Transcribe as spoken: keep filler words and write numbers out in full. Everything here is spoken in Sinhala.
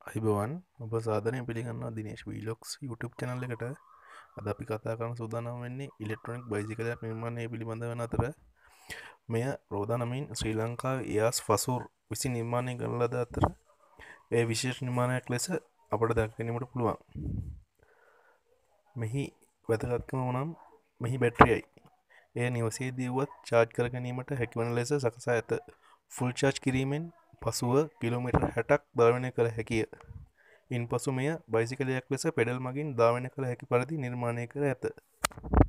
අයිබවන් ඔබ සාධනය පිළිගන්නවා දිනේශ් වීලොක්ස් YouTube චැනල් එකට. අද අපි කතා කරන්න සූදානම් වෙන්නේ ඉලෙක්ට්‍රොනික බයිසිකලයක් නිර්මාණය පිළිබඳ වන අතර මෙය රෝදා නමින් ශ්‍රී ලංකාවේ එයාස් ෆසූර් විසින් නිර්මාණය කරන ලද අතර එය විශේෂ නිර්මාණයක් ලෙස අපට දැක ගැනීමට පුළුවන්. මෙහි වැදගත්කම වනම් මෙහි බැටරියයි. එය නිවසේදී වුවත් චාර්ජ් කර ගැනීමට හැකිවන ලෙස සකසා ඇත. ෆුල් චාර්ජ් කිරීමෙන් පසුව කිලෝමීටර් හැටක් ධාවනය කළ හැකිය. ඉන් පසු මෙය බයිසිකලයක් ලෙස පෙඩල් මගින් ධාවනය කළ හැකි පරිදි නිර්මාණය කර ඇත.